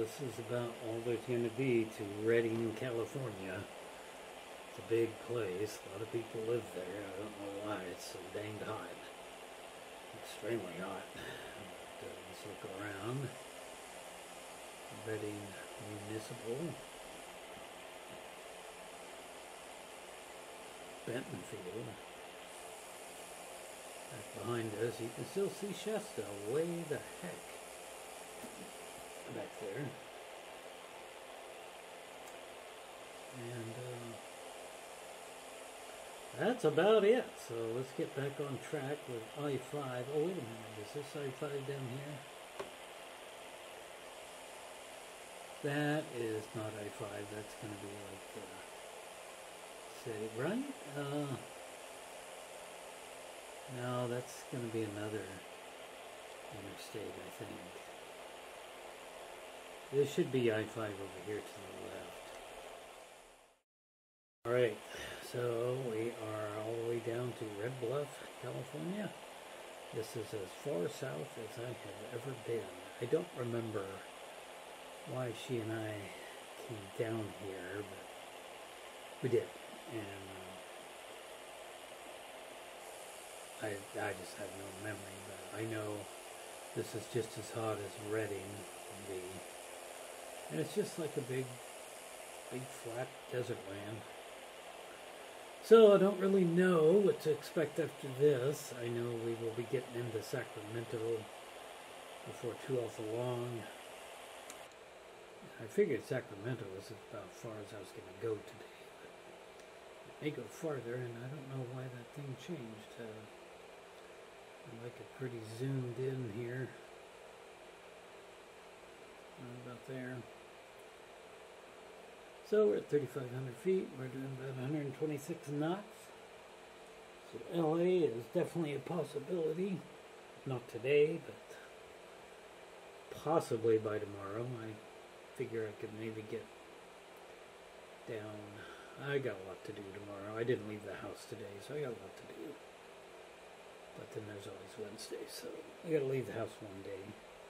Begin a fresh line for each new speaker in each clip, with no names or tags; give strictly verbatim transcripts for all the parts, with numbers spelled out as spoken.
this is about all there's going to be to Redding, California. It's a big place. A lot of people live there. I don't know why. It's so dang hot. Extremely hot. But, uh, let's look around. Redding Municipal. Bentonfield. Back behind us, you can still see Shasta way the heck back there. And uh, that's about it. So let's get back on track with I five. Oh, wait a minute. Is this I five down here? That is not I five. That's going to be like, uh, say, right? Uh, no, that's going to be another interstate, I think. This should be I five over here to the left. Alright, so we are all the way down to Red Bluff, California. This is as far south as I have ever been. I don't remember why she and I came down here, but we did. And uh, I, I just have no memory, but I know this is just as hot as Redding can be. And it's just like a big, big flat desert land. So I don't really know what to expect after this. I know we will be getting into Sacramento before too awful long. I figured Sacramento was about as far as I was going to go today. But it may go farther, and I don't know why that thing changed. Uh, I like it pretty zoomed in here. Right about there. So we're at thirty-five hundred feet. We're doing about one hundred twenty-six knots. So L A is definitely a possibility. Not today, but possibly by tomorrow. I figure I could maybe get down. I got a lot to do tomorrow. I didn't leave the house today, so I got a lot to do. But then there's always Wednesday, so I got to leave the house one day.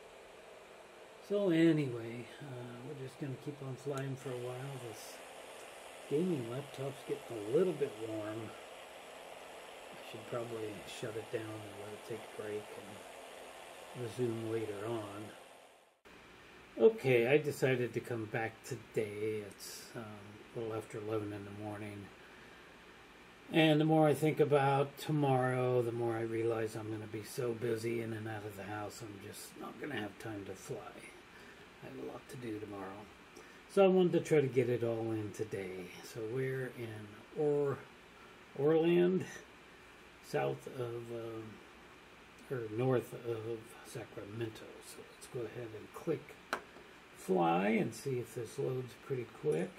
So anyway, uh, we're just going to keep on flying for a while. This gaming laptop's getting a little bit warm. I should probably shut it down and let it take a break and resume later on. Okay, I decided to come back today. It's um, a little after eleven in the morning. And the more I think about tomorrow, the more I realize I'm going to be so busy in and out of the house, I'm just not going to have time to fly. I have a lot to do tomorrow. So I wanted to try to get it all in today. So we're in Or Orland, south of, uh, or north of Sacramento. So let's go ahead and click fly and see if this loads pretty quick.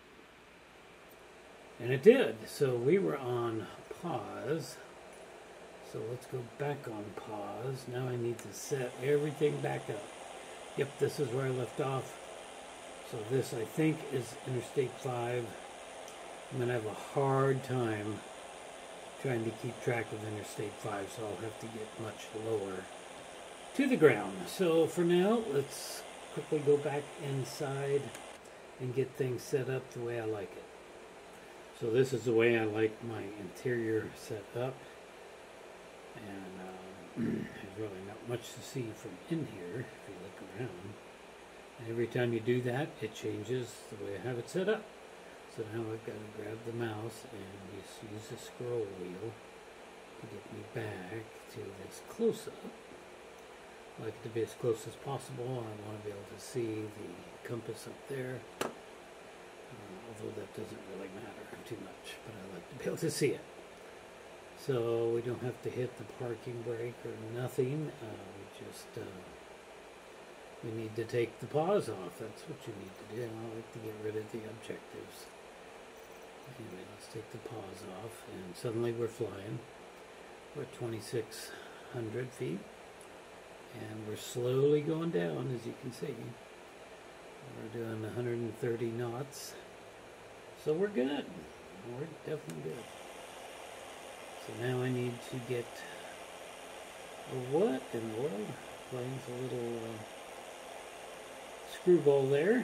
And it did. So we were on pause. So let's go back on pause. Now I need to set everything back up. Yep, this is where I left off. So this, I think, is Interstate five. I'm going to have a hard time trying to keep track of Interstate five, so I'll have to get much lower to the ground. So for now, let's quickly go back inside and get things set up the way I like it. So this is the way I like my interior set up. And um, there's really not much to see from in here if you look around. And every time you do that, it changes the way I have it set up. So now I've got to grab the mouse and just use the scroll wheel to get me back to this close-up. I like it to be as close as possible. I want to be able to see the compass up there. Uh, although that doesn't really matter too much, but I like to be able to see it. So we don't have to hit the parking brake or nothing. Uh, we just uh, we need to take the pause off. That's what you need to do. I like to get rid of the objectives. Anyway, let's take the pause off, and suddenly we're flying. We're at twenty-six hundred feet, and we're slowly going down, as you can see. We're doing one hundred thirty knots, so we're good. We're definitely good. So now I need to get, oh, what in the world? Plane's a little uh, screwball there.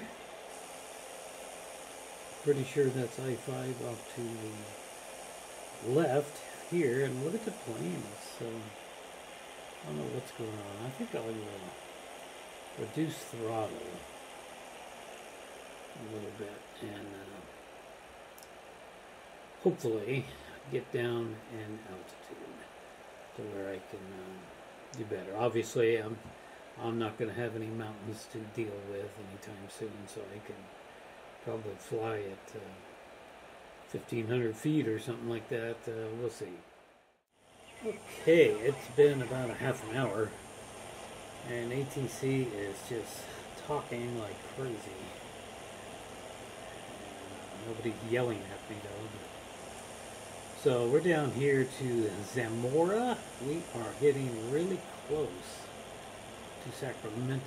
Pretty sure that's I five off to the left here, and look at the planes. So I don't know what's going on. I think I'll uh, reduce throttle a little bit and uh, hopefully get down in altitude to where I can uh, do better. Obviously, I'm I'm not going to have any mountains to deal with anytime soon, so I can probably fly at uh, fifteen hundred feet or something like that. Uh, we'll see. Okay, it's been about a half an hour, and A T C is just talking like crazy. And nobody's yelling at me though. But so we're down here to Zamora. We are getting really close to Sacramento.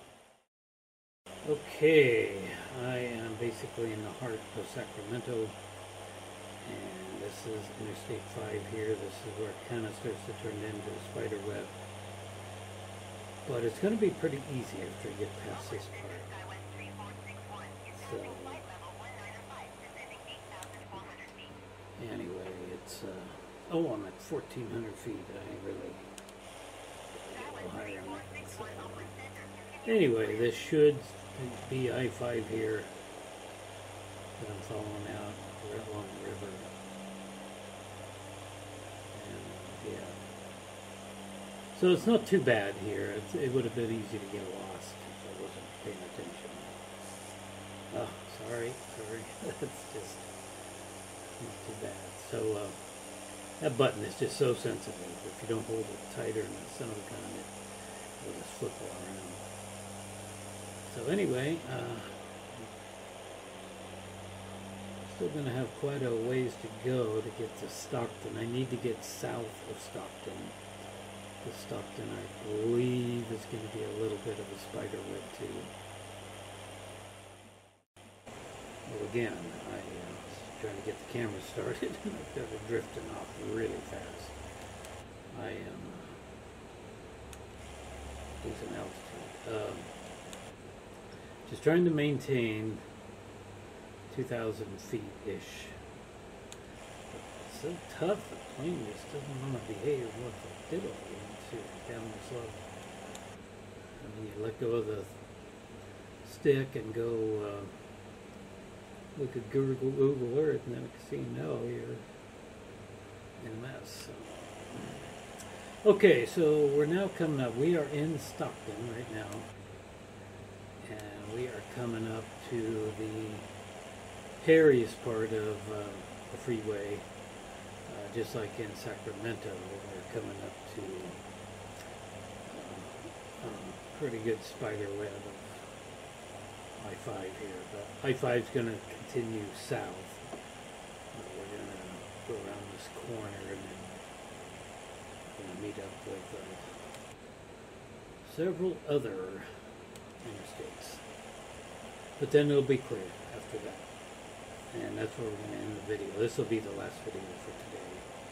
Okay, I am basically in the heart of Sacramento, and this is Interstate five here. This is where it kind of starts to turn into a spider web. But it's going to be pretty easy after you get past this part. So, anyway, it's, uh, oh, I'm at fourteen hundred feet. I really, really go higher than that. So, anyway, this should be I five here that I'm following out right along the river. And, yeah. So it's not too bad here. It's, it would have been easy to get lost if I wasn't paying attention. Oh, sorry, sorry. That's just not too bad. So uh, that button is just so sensitive. If you don't hold it tighter in the center of the gun, it will just flip all around. So anyway, uh, still going to have quite a ways to go to get to Stockton. I need to get south of Stockton. The Stockton, I believe, is going to be a little bit of a spider web too. Well, again, I uh, was trying to get the camera started, and I've got it drifting off really fast. I am uh, losing altitude. Um, just trying to maintain two thousand feet-ish. It's so tough, the plane just doesn't want to behave what the diddle into down the slope. I mean, you let go of the stick and go uh, look at Google, Google Earth, and then it can see, no, you're in a mess. So. Okay, so we're now coming up. We are in Stockton right now, and we are coming up to the hairiest part of uh, the freeway. Uh, just like in Sacramento, we're coming up to uh, a pretty good spider web of I five here. But I five is going to continue south. Uh, we're going to go around this corner and then we're going to meet up with uh, several other interstates. But then it'll be clear after that. And that's where we're going to end the video. This will be the last video for today.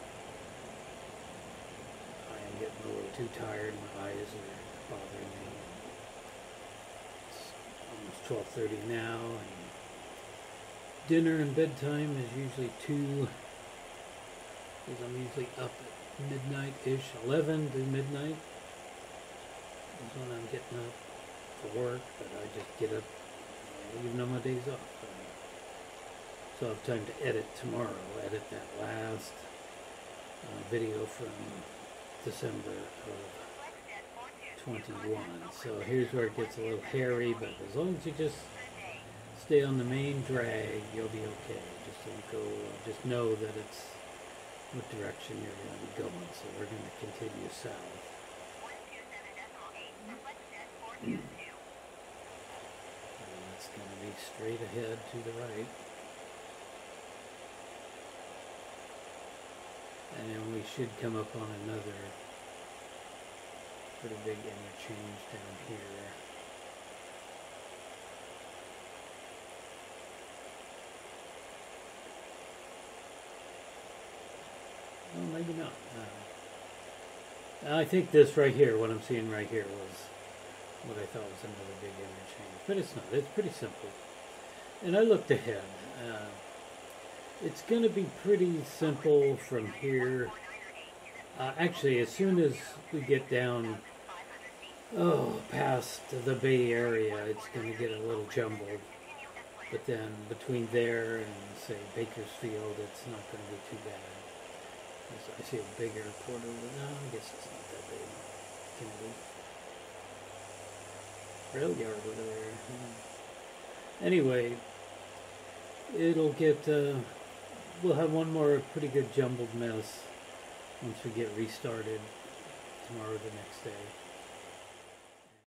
I am getting a little too tired. My eyes are bothering me. It's almost twelve thirty now, and dinner and bedtime is usually two, because I'm usually up at midnight-ish, eleven to midnight is when I'm getting up for work, but I just get up even on my days off. So. So I have time to edit tomorrow, edit that last uh, video from December of twenty-one. So here's where it gets a little hairy, but as long as you just stay on the main drag, you'll be okay. Just don't go, uh, just know that it's what direction you're going to be going. So we're going to continue south. And it's going to be straight ahead to the right. And then we should come up on another pretty big interchange down here. Well, maybe not. Uh, I think this right here, what I'm seeing right here, was what I thought was another big interchange. but it's not. It's pretty simple. And I looked ahead. Uh, it's going to be pretty simple from here. Uh, actually, as soon as we get down, oh, past the Bay Area, it's going to get a little jumbled. But then between there and, say, Bakersfield, it's not going to be too bad. I see a big airport over there. No, I guess it's not that big. Kennedy. Rail yard over there. Yeah. Anyway, it'll get, uh, we'll have one more pretty good jumbled mess once we get restarted tomorrow or the next day.